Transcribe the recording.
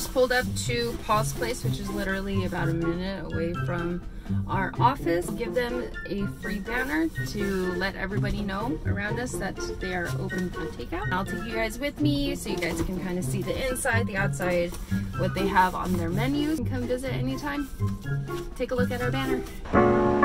just pulled up to Paul's Place, which is literally about a minute away from our office. Give them a free banner to let everybody know around us that they are open for takeout. I'll take you guys with me so you guys can kind of see the inside, the outside, what they have on their menus. You can come visit anytime. Take a look at our banner.